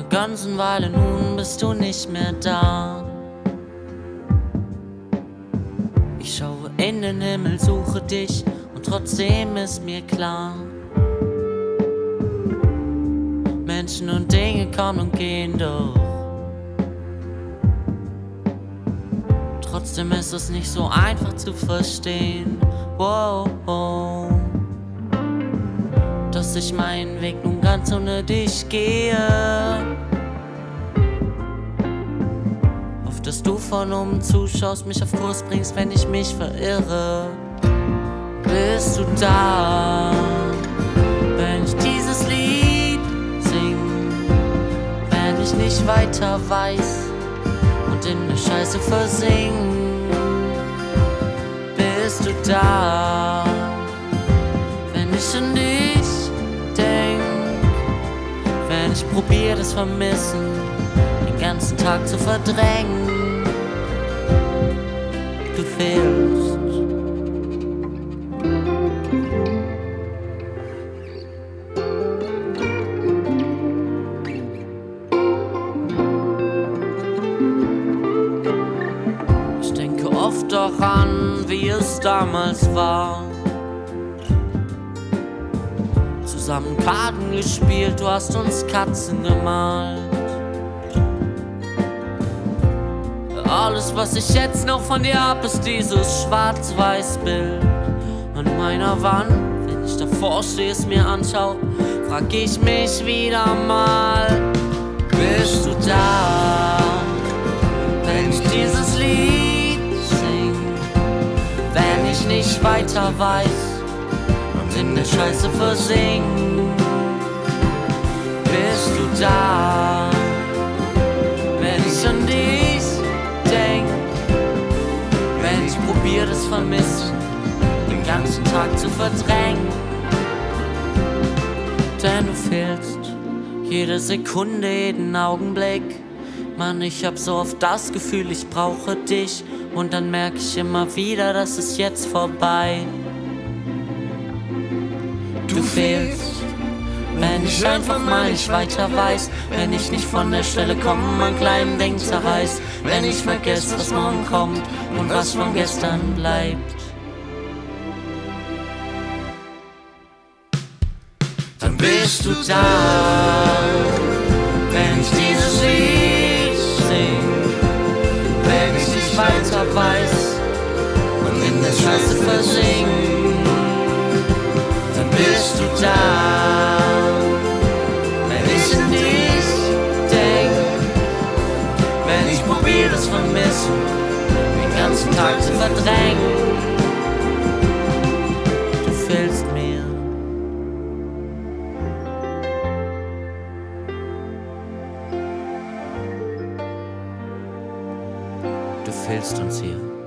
ganzen Weile nun bist du nicht mehr da. Ich schaue in den Himmel, suche dich und trotzdem ist mir klar, Menschen und Dinge kommen und gehen, doch trotzdem ist es nicht so einfach zu verstehen, wow, wow, dass ich meinen Weg nun ganz ohne dich gehe. Hoff, dass du von oben zuschaust, mich auf Kurs bringst, wenn ich mich verirre. Bist du da, wenn ich dieses Lied sing, wenn ich nicht weiter weiß und in der Scheiße versing? Bist du da, wenn ich an dich denk, wenn ich probier das Vermissen den ganzen Tag zu verdrängen? Du fehlst. Ich denke oft daran, wie es damals war. Zusammen Karten gespielt, du hast uns Katzen gemalt. Alles, was ich jetzt noch von dir hab, ist dieses Schwarz-Weiß-Bild an meiner Wand. Wenn ich davor stehe, es mir anschau, frag ich mich wieder mal: Bist du da, wenn ich dieses Lied sing, wenn ich nicht weiter weiß und in der Scheiße versing? Bist du da, wenn ich an dich denk, wenn ich probier das Vermissen den ganzen Tag zu verdrängen? Denn du fehlst jede Sekunde, jeden Augenblick. Mann, ich hab so oft das Gefühl, ich brauche dich, und dann merk ich immer wieder, das ist jetzt vorbei. Du fehlst, wenn ich einfach mal nicht weiter weiß, wenn ich nicht von der Stelle komme, mein kleinen Ding zerreißt, wenn ich vergesse, was morgen kommt und was von gestern bleibt. Dann bist du da, wenn ich dieses Lied sing, wenn ich nicht weiter weiß und in der Scheiße versing. Dann bist du da, wenn ich an dich denk, wenn ich probier das Vermissen den ganzen Tag zu verdrängen. Du fehlst mir. Du fehlst uns hier.